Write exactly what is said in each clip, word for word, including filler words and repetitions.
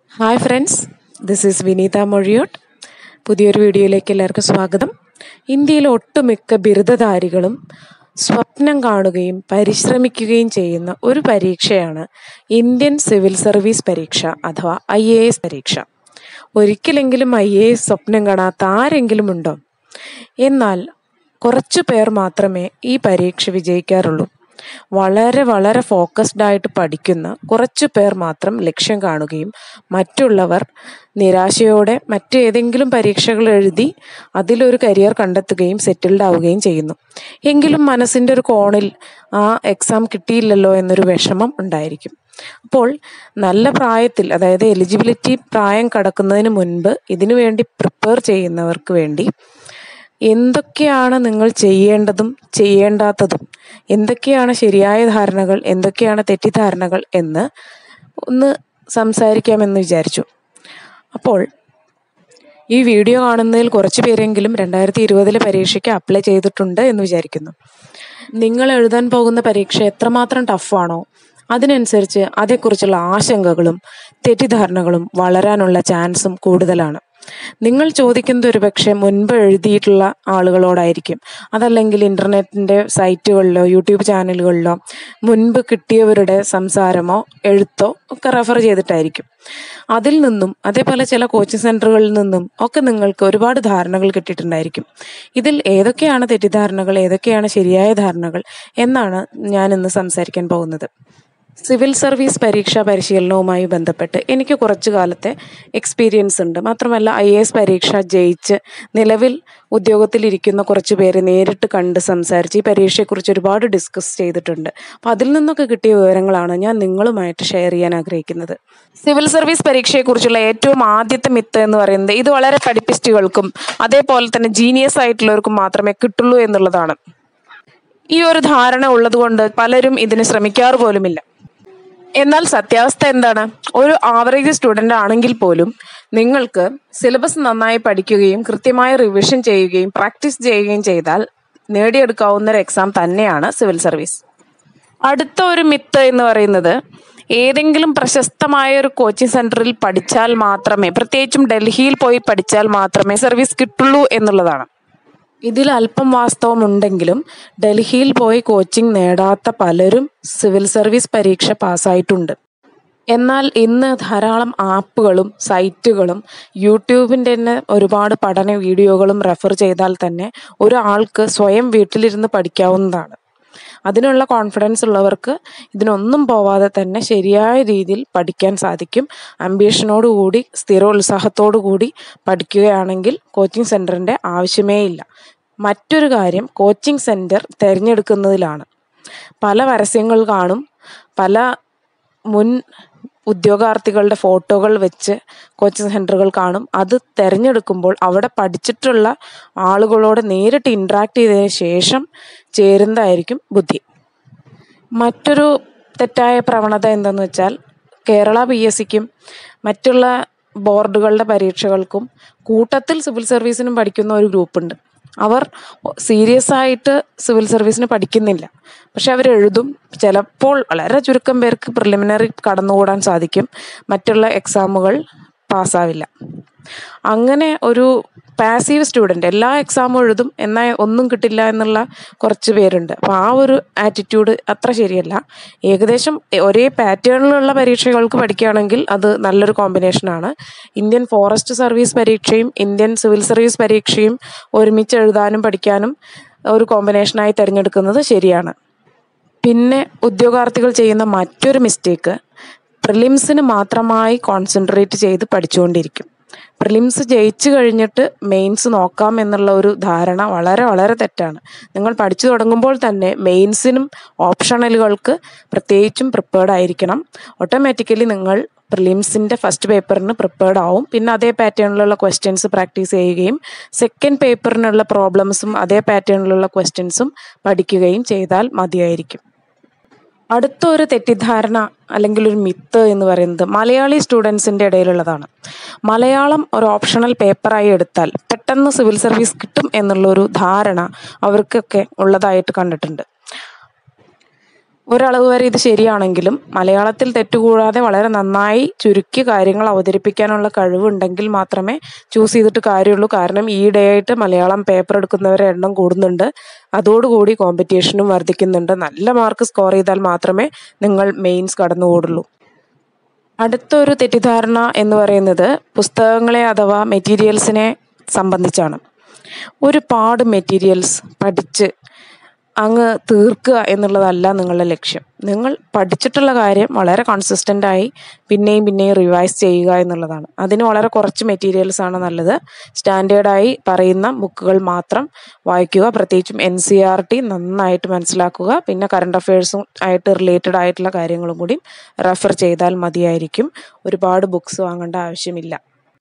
Hi friends, this is Vineetha Mozhiyott. പുതിയൊരു വീഡിയോയിലേക്ക് എല്ലാവർക്കും സ്വാഗതം. ഇന്ത്യയിലെ ഒട്ടുമിക്ക ബിരുദധാരികളും സ്വപ്നം കാണുകയും പരിശ്രമിക്കുകയും ചെയ്യുന്ന ഒരു പരീക്ഷയാണ് ഇന്ത്യൻ സിവിൽ സർവീസ് പരീക്ഷ അഥവാ ഐ എ എസ് പരീക്ഷ. ഒരിക്കലെങ്കിലും ഐ എ എസ് സ്വപ്നം കാണാത്ത ആരെങ്കിലും ഉണ്ടോ? എന്നാൽ കുറച്ചു പേർ മാത്രമേ ഈ പരീക്ഷ വിജയിക്കാറുള്ളൂ. വളരെ വളരെ ഫോക്കസ്ഡ് ആയിട്ട് പഠിക്കുന്ന കുറച്ചു പേർ മാത്രം ലക്ഷ്യം കാണുകയും മറ്റുള്ളവർ നിരാശയോടെ മറ്റേതെങ്കിലും പരീക്ഷകൾ എഴുതി അതിലൊരു കരിയർ കണ്ടെത്തുകയും സെറ്റിൽഡ് ആവുകയും ചെയ്യുന്നു. എങ്കിലും മനസ്സിൻ്റെ ഒരു കോണിൽ ആ എക്സാം കിട്ടിയില്ലല്ലോ എന്നൊരു വിഷമം ഉണ്ടായിരിക്കും. അപ്പോൾ നല്ല പ്രായത്തിൽ, അതായത് എലിജിബിലിറ്റി പ്രായം കടക്കുന്നതിന് മുൻപ് ഇതിനു വേണ്ടി പ്രിപ്പയർ ചെയ്യുന്നവർക്ക് വേണ്ടി എന്തൊക്കെയാണ് നിങ്ങൾ ചെയ്യേണ്ടതും ചെയ്യേണ്ടാത്തതും, എന്തൊക്കെയാണ് ശരിയായ ധാരണകൾ, എന്തൊക്കെയാണ് തെറ്റിദ്ധാരണകൾ എന്ന് ഒന്ന് സംസാരിക്കാമെന്ന് വിചാരിച്ചു. അപ്പോൾ ഈ വീഡിയോ കാണുന്നതിൽ കുറച്ച് പേരെങ്കിലും രണ്ടായിരത്തി ഇരുപതിലെ പരീക്ഷയ്ക്ക് അപ്ലൈ ചെയ്തിട്ടുണ്ട് എന്ന് വിചാരിക്കുന്നു. നിങ്ങൾ എഴുതാൻ പോകുന്ന പരീക്ഷ എത്രമാത്രം ടഫാണോ അതിനനുസരിച്ച് അതേക്കുറിച്ചുള്ള ആശങ്കകളും തെറ്റിദ്ധാരണകളും വളരാനുള്ള ചാൻസും കൂടുതലാണ്. നിങ്ങൾ ചോദിക്കുന്നത് ഒരു പക്ഷേ മുൻപ് എഴുതിയിട്ടുള്ള ആളുകളോടായിരിക്കും, അതല്ലെങ്കിൽ ഇൻ്റർനെറ്റിൻ്റെ സൈറ്റുകളിലോ യൂട്യൂബ് ചാനലുകളിലോ മുൻപ് കിട്ടിയവരുടെ സംസാരമോ എഴുത്തോ ഒക്കെ റെഫർ ചെയ്തിട്ടായിരിക്കും. അതിൽ നിന്നും അതേപോലെ ചില കോച്ചിങ് സെൻറ്ററുകളിൽ നിന്നും ഒക്കെ നിങ്ങൾക്ക് ഒരുപാട് ധാരണകൾ കിട്ടിയിട്ടുണ്ടായിരിക്കും. ഇതിൽ ഏതൊക്കെയാണ് തെറ്റിദ്ധാരണകൾ, ഏതൊക്കെയാണ് ശരിയായ ധാരണകൾ എന്നാണ് ഞാൻ ഇന്ന് സംസാരിക്കാൻ പോകുന്നത്. സിവിൽ സർവീസ് പരീക്ഷാ പരിശീലനവുമായി ബന്ധപ്പെട്ട് എനിക്ക് കുറച്ചു കാലത്തെ എക്സ്പീരിയൻസ് ഉണ്ട്. മാത്രമല്ല ഐ എ എസ് പരീക്ഷ ജയിച്ച് നിലവിൽ ഉദ്യോഗത്തിലിരിക്കുന്ന കുറച്ച് പേര് നേരിട്ട് കണ്ട് സംസാരിച്ച് ഈ പരീക്ഷയെക്കുറിച്ച് ഒരുപാട് ഡിസ്കസ് ചെയ്തിട്ടുണ്ട്. അപ്പോൾ അതിൽ നിന്നൊക്കെ കിട്ടിയ വിവരങ്ങളാണ് ഞാൻ നിങ്ങളുമായിട്ട് ഷെയർ ചെയ്യാൻ ആഗ്രഹിക്കുന്നത്. സിവിൽ സർവീസ് പരീക്ഷയെക്കുറിച്ചുള്ള ഏറ്റവും ആദ്യത്തെ മിത്ത് എന്ന് പറയുന്നത് ഇത് വളരെ പഠിപ്പിസ്റ്റുകൾക്കും അതേപോലെ തന്നെ ജീനിയസ് ആയിട്ടുള്ളവർക്കും മാത്രമേ കിട്ടുള്ളൂ എന്നുള്ളതാണ്. ഈ ഒരു ധാരണ ഉള്ളതുകൊണ്ട് പലരും ഇതിന് ശ്രമിക്കാറ് പോലുമില്ല. എന്നാൽ സത്യാവസ്ഥ എന്താണ്? ഒരു ആവറേജ് സ്റ്റുഡൻ്റ് ആണെങ്കിൽ പോലും നിങ്ങൾക്ക് സിലബസ് നന്നായി പഠിക്കുകയും കൃത്യമായി റിവിഷൻ ചെയ്യുകയും പ്രാക്ടീസ് ചെയ്യുകയും ചെയ്താൽ നേടിയെടുക്കാവുന്ന ഒരു എക്സാം തന്നെയാണ് സിവിൽ സർവീസ്. അടുത്ത ഒരു മിത്ത് എന്ന് പറയുന്നത് ഏതെങ്കിലും പ്രശസ്തമായ ഒരു കോച്ചിങ് സെൻറ്ററിൽ പഠിച്ചാൽ മാത്രമേ, പ്രത്യേകിച്ചും ഡൽഹിയിൽ പോയി പഠിച്ചാൽ മാത്രമേ സർവീസ് കിട്ടുള്ളൂ എന്നുള്ളതാണ്. ഇതിൽ അല്പം വാസ്തവമുണ്ടെങ്കിലും ഡൽഹിയിൽ പോയി കോച്ചിങ് നേടാത്ത പലരും സിവിൽ സർവീസ് പരീക്ഷ പാസ്സായിട്ടുണ്ട്. എന്നാൽ ഇന്ന് ധാരാളം ആപ്പുകളും സൈറ്റുകളും യൂട്യൂബിൻ്റെ തന്നെ ഒരുപാട് പഠന വീഡിയോകളും റെഫർ ചെയ്താൽ തന്നെ ഒരാൾക്ക് സ്വയം വീട്ടിലിരുന്ന് പഠിക്കാവുന്നതാണ്. അതിനുള്ള കോൺഫിഡൻസ് ഉള്ളവർക്ക് ഇതിനൊന്നും പോവാതെ തന്നെ ശരിയായ രീതിയിൽ പഠിക്കാൻ സാധിക്കും. അംബീഷനോടുകൂടി സ്ഥിരോത്സാഹത്തോടു കൂടി പഠിക്കുകയാണെങ്കിൽ കോച്ചിങ് സെൻറ്ററിൻ്റെ ആവശ്യമേ ഇല്ല. മറ്റൊരു കാര്യം കോച്ചിങ് സെൻറ്റർ തിരഞ്ഞെടുക്കുന്നതിലാണ്. പല പരസ്യങ്ങൾ കാണും, പല മുൻ ഉദ്യോഗാർത്ഥികളുടെ ഫോട്ടോകൾ വെച്ച് കോച്ചിങ് സെൻറ്ററുകൾ കാണും. അത് തിരഞ്ഞെടുക്കുമ്പോൾ അവിടെ പഠിച്ചിട്ടുള്ള ആളുകളോട് നേരിട്ട് ഇൻട്രാക്ട് ചെയ്തതിന് ശേഷം ചേരുന്നതായിരിക്കും ബുദ്ധി. മറ്റൊരു തെറ്റായ പ്രവണത എന്തെന്ന് വെച്ചാൽ കേരള പി എസ് സിക്കും മറ്റുള്ള ബോർഡുകളുടെ പരീക്ഷകൾക്കും കൂട്ടത്തിൽ സിവിൽ സർവീസിനും പഠിക്കുന്ന ഒരു ഗ്രൂപ്പുണ്ട്. അവർ സീരിയസ് ആയിട്ട് സിവിൽ സർവീസിന് പഠിക്കുന്നില്ല, പക്ഷെ അവരെഴുതും. ചിലപ്പോൾ വളരെ ചുരുക്കം പേർക്ക് പ്രിലിമിനറി കടന്നുകൂടാൻ സാധിക്കും, മറ്റുള്ള എക്സാമുകൾ പാസ്സാവില്ല. അങ്ങനെ ഒരു പാസീവ് സ്റ്റുഡൻറ്റ് എല്ലാ എക്സാമും എഴുതും എന്നാൽ ഒന്നും കിട്ടില്ല എന്നുള്ള കുറച്ച് പേരുണ്ട്. അപ്പോൾ ആ ഒരു ആറ്റിറ്റ്യൂഡ് അത്ര ശരിയല്ല. ഏകദേശം ഒരേ പാറ്റേണിലുള്ള പരീക്ഷകൾക്ക് പഠിക്കുകയാണെങ്കിൽ അത് നല്ലൊരു കോമ്പിനേഷനാണ്. ഇന്ത്യൻ ഫോറസ്റ്റ് സർവീസ് പരീക്ഷയും ഇന്ത്യൻ സിവിൽ സർവീസ് പരീക്ഷയും ഒരുമിച്ച് എഴുതാനും പഠിക്കാനും ഒരു കോമ്പിനേഷനായി തിരഞ്ഞെടുക്കുന്നത് ശരിയാണ്. പിന്നെ ഉദ്യോഗാർത്ഥികൾ ചെയ്യുന്ന മറ്റൊരു മിസ്റ്റേക്ക് പ്രിലിംസിന് മാത്രമായി കോൺസെൻട്രേറ്റ് ചെയ്ത് പഠിച്ചുകൊണ്ടിരിക്കും. പ്രിലിംസ് ജയിച്ചു കഴിഞ്ഞിട്ട് മെയിൻസ് നോക്കാം എന്നുള്ള ഒരു ധാരണ വളരെ വളരെ തെറ്റാണ്. നിങ്ങൾ പഠിച്ചു തുടങ്ങുമ്പോൾ തന്നെ മെയിൻസിനും ഓപ്ഷണലുകൾക്ക് പ്രത്യേകിച്ചും പ്രിപ്പയർഡ് ആയിരിക്കണം. ഓട്ടോമാറ്റിക്കലി നിങ്ങൾ പ്രിലിംസിൻ്റെ ഫസ്റ്റ് പേപ്പറിന് പ്രിപ്പയർഡ് ആവും. പിന്നെ അതേ പാറ്റേണിലുള്ള ക്വസ്റ്റ്യൻസ് പ്രാക്ടീസ് ചെയ്യുകയും സെക്കൻഡ് പേപ്പറിനുള്ള പ്രോബ്ലംസും അതേ പാറ്റേണിലുള്ള ക്വസ്റ്റ്യൻസും പഠിക്കുകയും ചെയ്താൽ മതിയായിരിക്കും. അടുത്ത ഒരു തെറ്റിദ്ധാരണ അല്ലെങ്കിൽ ഒരു മിത്ത് എന്ന് പറയുന്നത് മലയാളി സ്റ്റുഡൻസിൻ്റെ ഇടയിലുള്ളതാണ്. മലയാളം ഒരു ഓപ്ഷണൽ പേപ്പറായി എടുത്താൽ പെട്ടെന്ന് സിവിൽ സർവീസ് കിട്ടും എന്നുള്ളൊരു ധാരണ അവർക്കൊക്കെ ഉള്ളതായിട്ട് കണ്ടിട്ടുണ്ട്. ഒരളവ് വരെ ഇത് ശരിയാണെങ്കിലും മലയാളത്തിൽ തെറ്റുകൂടാതെ വളരെ നന്നായി ചുരുക്കി കാര്യങ്ങൾ അവതരിപ്പിക്കാനുള്ള കഴിവുണ്ടെങ്കിൽ മാത്രമേ ചൂസ് ചെയ്തിട്ട് കാര്യമുള്ളൂ. കാരണം ഈയിടെയായിട്ട് മലയാളം പേപ്പർ എടുക്കുന്നവരുടെ എണ്ണം കൂടുന്നുണ്ട്. അതോടുകൂടി കോമ്പറ്റീഷനും വർദ്ധിക്കുന്നുണ്ട്. നല്ല മാർക്ക് സ്കോർ ചെയ്താൽ മാത്രമേ നിങ്ങൾ മെയിൻസ് കടന്നുകൂടുള്ളൂ. അടുത്തൊരു തെറ്റിദ്ധാരണ എന്ന് പറയുന്നത് പുസ്തകങ്ങളെ അഥവാ മെറ്റീരിയൽസിനെ സംബന്ധിച്ചാണ്. ഒരുപാട് മെറ്റീരിയൽസ് പഠിച്ച് അങ്ങ് തീർക്കുക എന്നുള്ളതല്ല നിങ്ങളുടെ ലക്ഷ്യം. നിങ്ങൾ പഠിച്ചിട്ടുള്ള കാര്യം വളരെ കൺസിസ്റ്റൻ്റായി പിന്നെയും പിന്നെയും റിവൈസ് ചെയ്യുക എന്നുള്ളതാണ്. അതിന് വളരെ കുറച്ച് മെറ്റീരിയൽസ് ആണ് നല്ലത്. സ്റ്റാൻഡേർഡായി പറയുന്ന ബുക്കുകൾ മാത്രം വായിക്കുക. പ്രത്യേകിച്ചും എൻ സി ആർ ടി നന്നായിട്ട് മനസ്സിലാക്കുക. പിന്നെ കറണ്ട് അഫയേഴ്സും ആയിട്ട് റിലേറ്റഡ് ആയിട്ടുള്ള കാര്യങ്ങളും കൂടി റെഫർ ചെയ്താൽ മതിയായിരിക്കും. ഒരുപാട് ബുക്സ് വാങ്ങേണ്ട ആവശ്യമില്ല.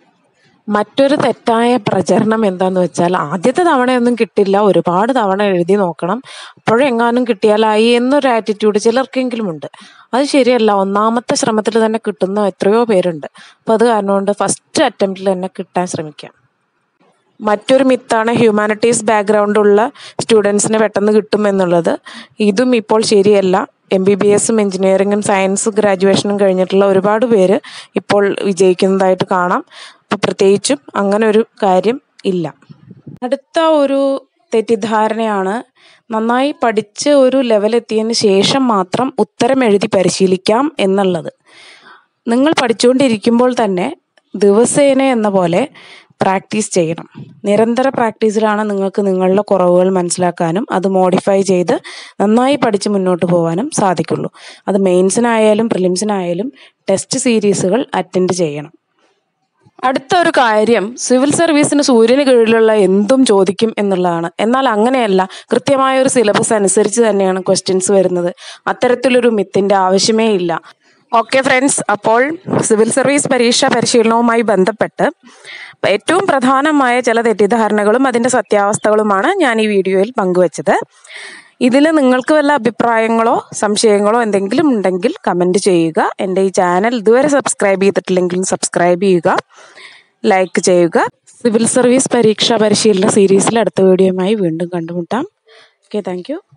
മറ്റൊരു തെറ്റായ പ്രചരണം എന്താന്ന് വെച്ചാൽ ആദ്യത്തെ തവണയൊന്നും കിട്ടില്ല, ഒരുപാട് തവണ എഴുതി നോക്കണം, അപ്പോഴെങ്ങാനും കിട്ടിയാലായി എന്നൊരു ആറ്റിറ്റ്യൂഡ് ചിലർക്കെങ്കിലും ഉണ്ട്. അത് ശരിയല്ല. ഒന്നാമത്തെ ശ്രമത്തിൽ തന്നെ കിട്ടുന്ന എത്രയോ പേരുണ്ട്. അപ്പോൾ അത് കാരണം കൊണ്ട് ഫസ്റ്റ് അറ്റംപ്റ്റിൽ തന്നെ കിട്ടാൻ ശ്രമിക്കാം. മറ്റൊരു മിത്താണ് ഹ്യൂമാനിറ്റീസ് ബാക്ക്ഗ്രൗണ്ടുള്ള സ്റ്റുഡൻസിന് പെട്ടെന്ന് കിട്ടും എന്നുള്ളത്. ഇതും ഇപ്പോൾ ശരിയല്ല. എം ബി ബി എസും എഞ്ചിനീയറിങ്ങും സയൻസ് ഗ്രാജുവേഷനും കഴിഞ്ഞിട്ടുള്ള ഒരുപാട് പേര് ഇപ്പോൾ വിജയിക്കുന്നതായിട്ട് കാണാം. അപ്പോൾ പ്രത്യേകിച്ചും അങ്ങനെ ഒരു കാര്യം ഇല്ല. അടുത്ത ഒരു തെറ്റിദ്ധാരണയാണ് നന്നായി പഠിച്ച് ഒരു ലെവലെത്തിയതിന് ശേഷം മാത്രം ഉത്തരം എഴുതി പരിശീലിക്കാം എന്നുള്ളത്. നിങ്ങൾ പഠിച്ചുകൊണ്ടിരിക്കുമ്പോൾ തന്നെ ദിവസേന എന്ന പോലെ പ്രാക്ടീസ് ചെയ്യണം. നിരന്തര പ്രാക്ടീസിലാണ് നിങ്ങൾക്ക് നിങ്ങളുടെ കുറവുകൾ മനസ്സിലാക്കാനും അത് മോഡിഫൈ ചെയ്ത് നന്നായി പഠിച്ച് മുന്നോട്ട് പോകാനും സാധിക്കുള്ളൂ. അത് മെയിൻസിനായാലും പ്രിലിംസിനായാലും ടെസ്റ്റ് സീരീസുകൾ അറ്റൻഡ് ചെയ്യണം. അടുത്ത ഒരു കാര്യം സിവിൽ സർവീസിന് സൂര്യന് കീഴിലുള്ള എന്തും ചോദിക്കും എന്നുള്ളതാണ്. എന്നാൽ അങ്ങനെയല്ല. കൃത്യമായ ഒരു സിലബസ് അനുസരിച്ച് തന്നെയാണ് ക്വസ്റ്റ്യൻസ് വരുന്നത്. അത്തരത്തിലൊരു മിത്തിന്റെ ആവശ്യമേ ഇല്ല. ഓക്കെ ഫ്രണ്ട്സ്, അപ്പോൾ സിവിൽ സർവീസ് പരീക്ഷാ പരിശീലനവുമായി ബന്ധപ്പെട്ട് ഏറ്റവും പ്രധാനമായ ചില തെറ്റിദ്ധാരണകളും അതിൻ്റെ സത്യാവസ്ഥകളുമാണ് ഞാൻ ഈ വീഡിയോയിൽ പങ്കുവച്ചത്. ഇതിൽ നിങ്ങൾക്ക് വല്ല അഭിപ്രായങ്ങളോ സംശയങ്ങളോ എന്തെങ്കിലും ഉണ്ടെങ്കിൽ കമൻറ്റ് ചെയ്യുക. എൻ്റെ ഈ ചാനൽ ഇതുവരെ സബ്സ്ക്രൈബ് ചെയ്തിട്ടില്ലെങ്കിൽ സബ്സ്ക്രൈബ് ചെയ്യുക, ലൈക്ക് ചെയ്യുക. സിവിൽ സർവീസ് പരീക്ഷാ പരിശീലന സീരീസിൽ അടുത്ത വീഡിയോയുമായി വീണ്ടും കണ്ടുമുട്ടാം. Okay, thank U.